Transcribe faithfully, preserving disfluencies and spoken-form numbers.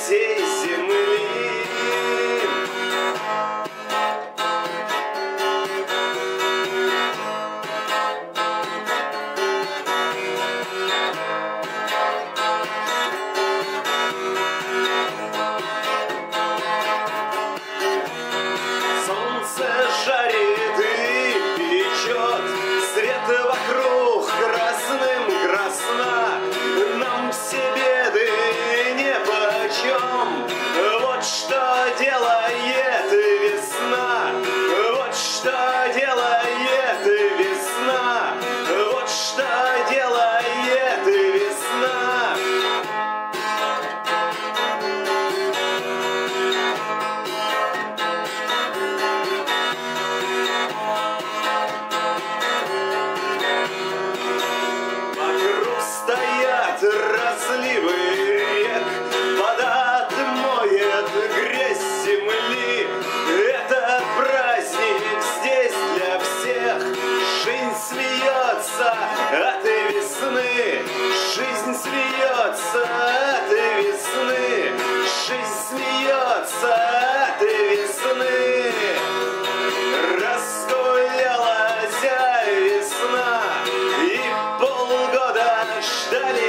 всей земли. Солнце жарит и печет, свет вокруг красным красна. Нам все беды нипочем. Вот что делает весна, вот что делает весна, вот что делает весна. Вокруг стоят разливы рек, вода отмоет грязь земли. Этот праздник здесь для всех. Жизнь смеется от весны, жизнь смеется от весны, жизнь смеется от весны. Разгулялась весна, и полгода ждали